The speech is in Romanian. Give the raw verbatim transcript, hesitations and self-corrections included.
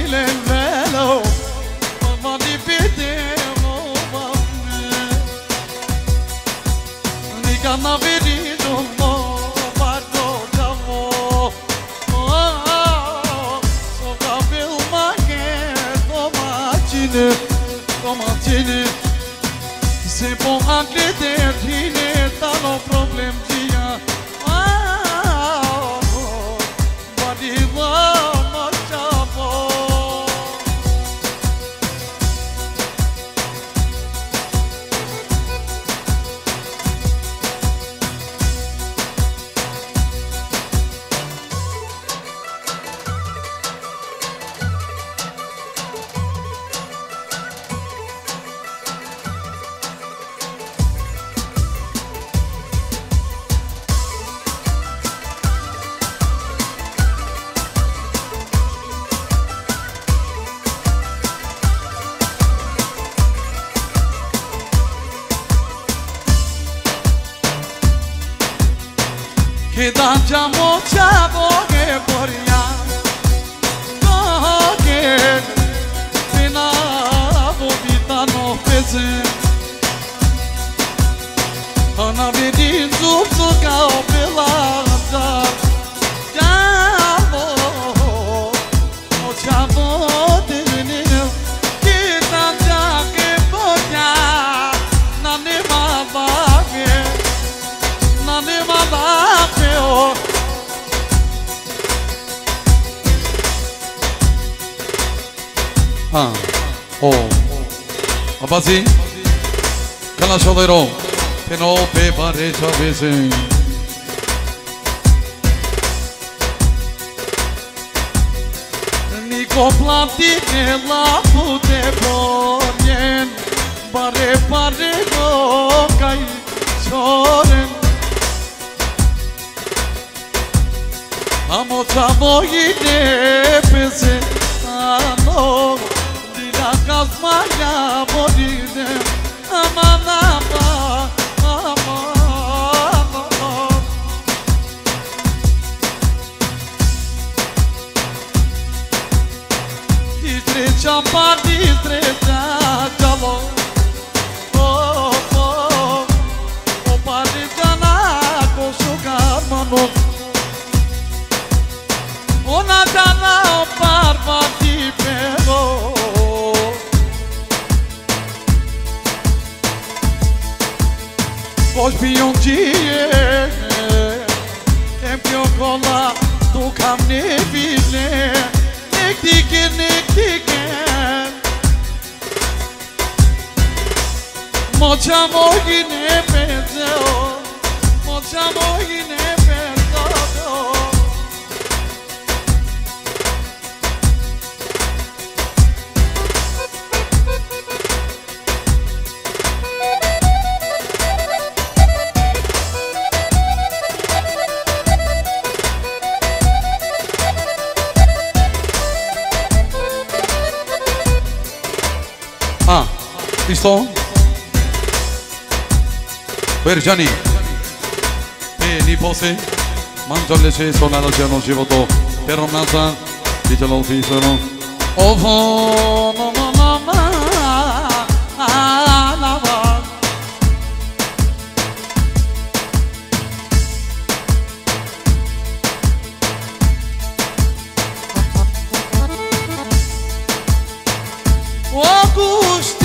le velo ma di video ni kana vedido no vado davo so capil ma che domacine domacine c'est bon anglais d'ertine t'as no problème dia che dangiamo ciavo che boria no che penavo vita no pese ana vedi zurzo cao pelada ciavo o ciavo dene che dangia che boria na ne ma va che na ne ma va Ah, oh, abazi, kana shodero, peno pe pare chavese. Nico planti che la pute ponien, pare pare go kai choren. Amo chamo ine pese, amo. Kasmaya bodine amanapa amapa Istre champa istre chalo oh oh o pari jana ko sugar mano ona jana o parvati pero Vos piontie em più cola tu cam ne vile nek dike nek dike mocha mogi ne pezo mocha mogi ne pezo Ah, listo? Berjani E nipose Mangiale se suonano c'è non ci voto Per un'altra Dice lo fisono Ovo no no no no Augusto